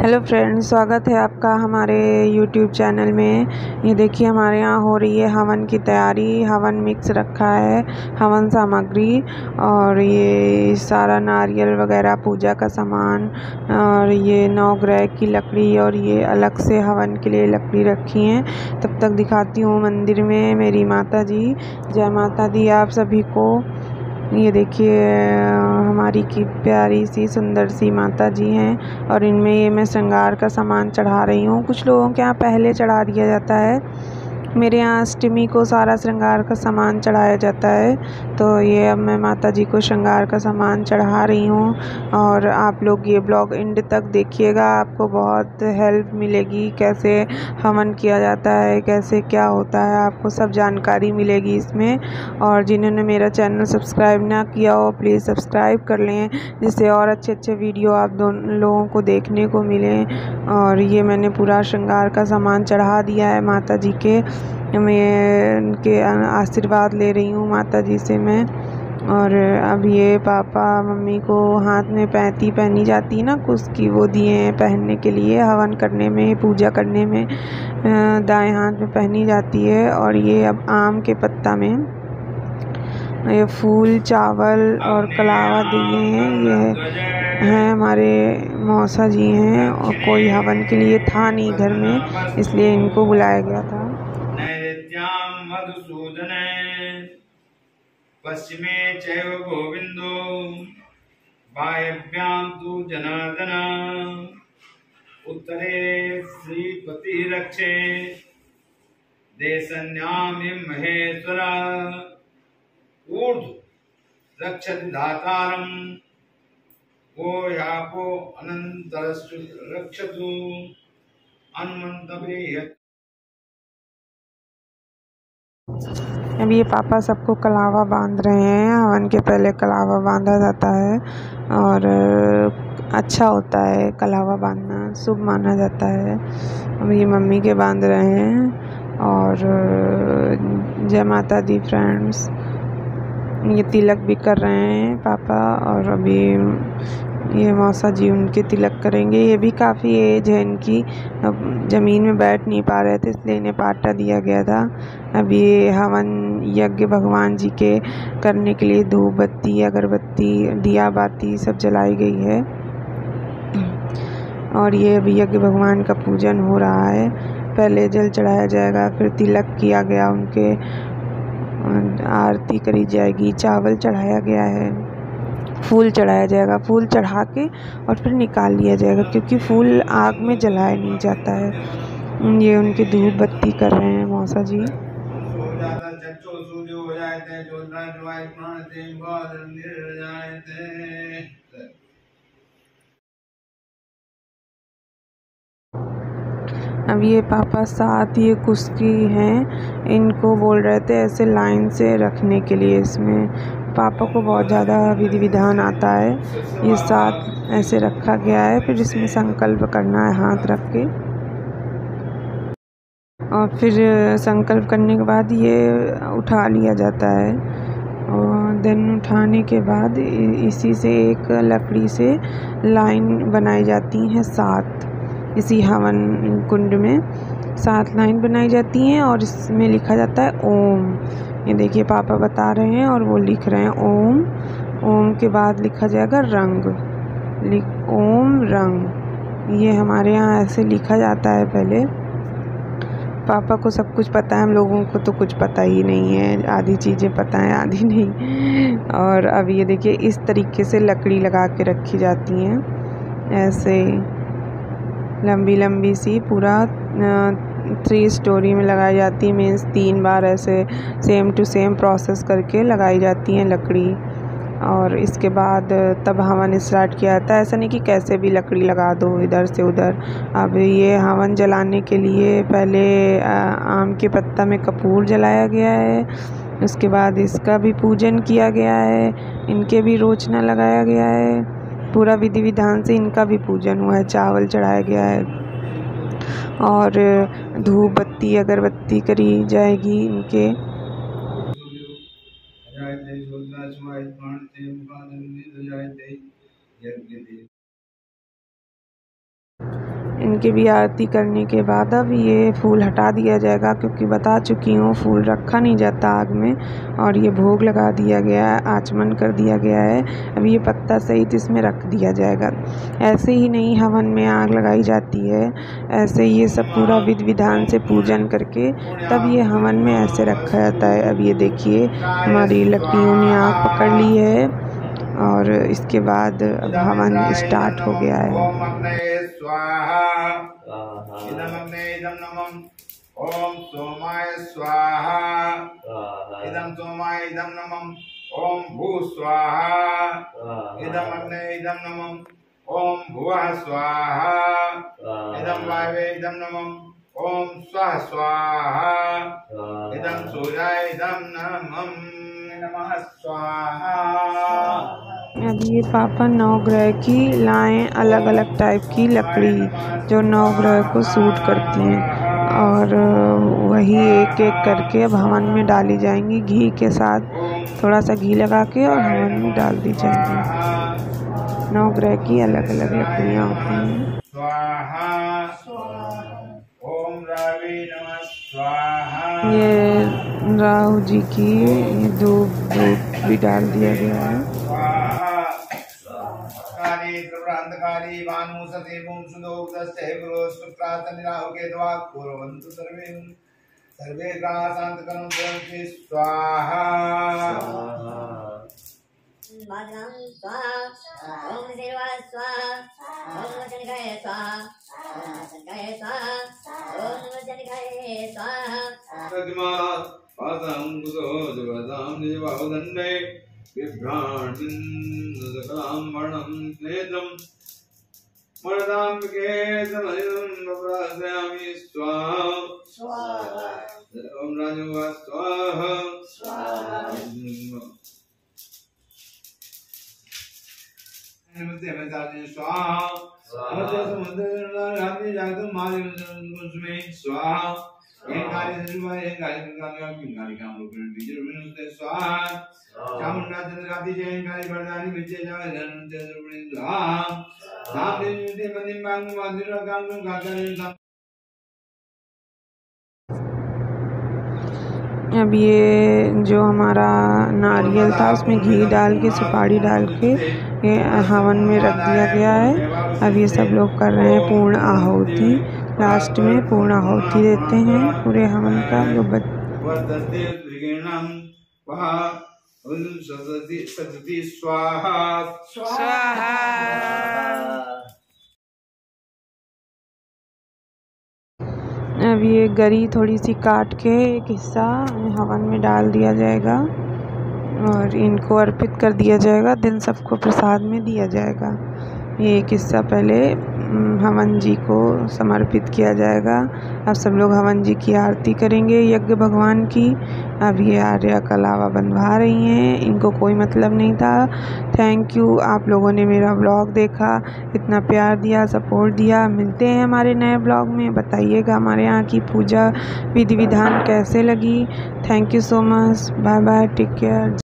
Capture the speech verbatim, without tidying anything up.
Hello friends, स्वागत है आपका हमारे यूट्यूब चैनल में। ये देखिए हमारे यहाँ हो रही है हवन की तैयारी। हवन मिक्स रखा है, हवन सामग्री, और ये सारा नारियल वगैरह पूजा का सामान, और ये नवग्रह की लकड़ी, और ये अलग से हवन के लिए लकड़ी रखी है। तब तक दिखाती हूँ मंदिर में मेरी माता जी। जय माता दी आप सभी को। ये देखिए हमारी की प्यारी सी सुंदर सी माता जी हैं, और इनमें ये मैं श्रृंगार का सामान चढ़ा रही हूँ। कुछ लोगों के यहाँ पहले चढ़ा दिया जाता है, मेरे यहाँ अष्टमी को सारा श्रृंगार का सामान चढ़ाया जाता है। तो ये अब मैं माता जी को श्रृंगार का सामान चढ़ा रही हूँ। और आप लोग ये ब्लॉग एंड तक देखिएगा, आपको बहुत हेल्प मिलेगी। कैसे हवन किया जाता है, कैसे क्या होता है, आपको सब जानकारी मिलेगी इसमें। और जिन्होंने मेरा चैनल सब्सक्राइब ना किया हो, प्लीज़ सब्सक्राइब कर लें, जिससे और अच्छे अच्छे वीडियो आप दोनों लोगों को देखने को मिलें। और ये मैंने पूरा श्रृंगार का सामान चढ़ा दिया है माता जी के। मैं उनके आशीर्वाद ले रही हूँ माता जी से मैं। और अब ये पापा मम्मी को हाथ में पैंती पहनी जाती है ना, कुछ की वो दिए हैं पहनने के लिए, हवन करने में, पूजा करने में दाएं हाथ में पहनी जाती है। और ये अब आम के पत्ता में ये फूल, चावल और कलावा दिए हैं। ये हैं हमारे मौसा जी हैं, और कोई हवन के लिए था नहीं घर में, इसलिए इनको बुलाया गया था। नैवेद्यां मधुसूदने पश्चिमे चैव गोविंदो वायव्यां तु जनार्दन उत्तरे श्रीपति रक्षे देशन्यामिं महेश्वर ऊर्ध्व रक्षति धातारं वो यापो अनंतरस्तु रक्षतु अन्वन्तवे। अब ये पापा सबको कलावा बांध रहे हैं। हवन के पहले कलावा बांधा जाता है, और अच्छा होता है कलावा बांधना, शुभ माना जाता है। अब ये मम्मी के बांध रहे हैं। और जय माता दी फ्रेंड्स। ये तिलक भी कर रहे हैं पापा, और अभी ये मौसा जी उनके तिलक करेंगे। ये भी काफ़ी एज है इनकी, अब ज़मीन में बैठ नहीं पा रहे थे, इसलिए इन्हें पाटा दिया गया था। अब ये हवन यज्ञ भगवान जी के करने के लिए धूप बत्ती, अगरबत्ती, दिया बाती सब जलाई गई है। और ये अभी यज्ञ भगवान का पूजन हो रहा है। पहले जल चढ़ाया जाएगा, फिर तिलक किया गया, उनके आरती करी जाएगी, चावल चढ़ाया गया है, फूल चढ़ाया जाएगा। फूल चढ़ा के और फिर निकाल लिया जाएगा, क्योंकि फूल आग में जलाया नहीं जाता है। ये उनकी धूप बत्ती कर रहे हैं मौसा जी। अब ये पापा साथ ये कुश्ती हैं, इनको बोल रहे थे ऐसे लाइन से रखने के लिए। इसमें पापा को बहुत ज़्यादा विधि विधान आता है। ये साथ ऐसे रखा गया है, फिर इसमें संकल्प करना है हाथ रख के, और फिर संकल्प करने के बाद ये उठा लिया जाता है। और देन उठाने के बाद इसी से एक लकड़ी से लाइन बनाई जाती हैं सात, इसी हवन कुंड में सात लाइन बनाई जाती हैं, और इसमें लिखा जाता है ओम। ये देखिए पापा बता रहे हैं और वो लिख रहे हैं ओम। ओम के बाद लिखा जाएगा रंग, लिख ओम रंग। ये हमारे यहाँ ऐसे लिखा जाता है पहले। पापा को सब कुछ पता है, हम लोगों को तो कुछ पता ही नहीं है, आधी चीज़ें पता हैं आधी नहीं। और अब ये देखिए इस तरीके से लकड़ी लगा के रखी जाती हैं, ऐसे लंबी लंबी सी, पूरा थ्री स्टोरी में लगाई जाती है। मीन्स तीन बार ऐसे सेम टू सेम प्रोसेस करके लगाई जाती हैं लकड़ी। और इसके बाद तब हवन स्टार्ट किया जाता है। ऐसा नहीं कि कैसे भी लकड़ी लगा दो इधर से उधर। अब ये हवन जलाने के लिए पहले आम के पत्ता में कपूर जलाया गया है, उसके बाद इसका भी पूजन किया गया है, इनके भी रोचना लगाया गया है, पूरा विधि विधान से इनका भी पूजन हुआ है, चावल चढ़ाया गया है, और धूप बत्ती अगरबत्ती करी जाएगी इनके। इनकी भी आरती करने के बाद अब ये फूल हटा दिया जाएगा, क्योंकि बता चुकी हूँ फूल रखा नहीं जाता आग में। और ये भोग लगा दिया गया है, आचमन कर दिया गया है। अब ये पत्ता सहित इसमें रख दिया जाएगा। ऐसे ही नहीं हवन में आग लगाई जाती है, ऐसे ये सब पूरा विधि विधान से पूजन करके तब ये हवन में ऐसे रखा जाता है। अब ये देखिए हमारी लकड़ियों ने आग पकड़ ली है और इसके बाद अब हवन स्टार्ट हो गया है। ओम अग्नये स्वाहा इदम अग्नये इदम नमः। ओम सोमाय स्वाहा इदम सोमाय इदम नमः। ओम भू स्वाहा इदम अग्नये इदम नमः। ओम भुवः स्वाहा इदम वायवे इदम नमः। ओम स्वः स्वाहा इदम सूर्याय इदम नमः। नमः स्वाहा। अब ये पापा नवग्रह की लाएं अलग अलग टाइप की लकड़ी जो नवग्रह को सूट करती हैं, और वही एक एक करके अब हवन में डाली जाएंगी घी के साथ। थोड़ा सा घी लगा के और हवन में डाल दी जाएंगी। नवग्रह की अलग अलग लकड़ियाँ होती हैं। स्वाहा ओम रावे नमः स्वाहा। ये राहु जी की धूप धूप भी डाल दिया गया है। काली अंधकारी भानु सदेवं सुदोग्धस्ते गुरु शुक्रासन राहु के द्वा कुर्वन्तु सर्वे सर्वे ग्रासान्तकं कुर्वन्ति स्वाहा। भद्रं स्वाहा ओम शिवा स्वाहा ओम शनिगाय स्वाहा ओम शनिगाय स्वाहा ओम शनिगाय स्वाहा। प्रतिमा पादं गुदो जगदां निजबाहुदण्डे बिभ्राणिन् सकलां वर्णं नेत्रं मरदाम्बिके समयं प्रसादयामि स्वाहा स्वाहा। ओम राजवा स्वाहा स्वाहा। नमस्ते नमस्ते स्वाहा नमस्ते समुद्र रात्रि जागृत मार्ग में स्वाहा। एक कार्य निर्वाह एक कार्य निकालिया की कार्य काम रूपन बीजर नमस्ते स्वाहा। चामुंडा चंद्रकांति जय कार्य बरदानी विजय जावे नमस्ते रूपन स्वाहा। नाम दिन नित्य मंदिर मांग माधुर्य काम गाकर। अब ये जो हमारा नारियल था उसमें घी डाल के सुपारी डाल के ये हवन में रख दिया गया है। अब ये सब लोग कर रहे हैं पूर्ण आहुति। लास्ट में पूर्ण आहुति देते हैं पूरे हवन का। जो बच स्वाहा स्वाहा। अब ये गरी थोड़ी सी काट के एक हिस्सा हवन में डाल दिया जाएगा और इनको अर्पित कर दिया जाएगा। दिन सबको प्रसाद में दिया जाएगा। ये एक हिस्सा पहले हवन जी को समर्पित किया जाएगा। अब सब लोग हवन जी की आरती करेंगे यज्ञ भगवान की। अब ये आर्या कलावा बंधवा रही हैं, इनको कोई मतलब नहीं था। थैंक यू आप लोगों ने मेरा व्लॉग देखा, इतना प्यार दिया, सपोर्ट दिया। मिलते हैं हमारे नए व्लॉग में। बताइएगा हमारे यहाँ की पूजा विधि विधान कैसे लगी। Thank you so much. Bye bye, take care.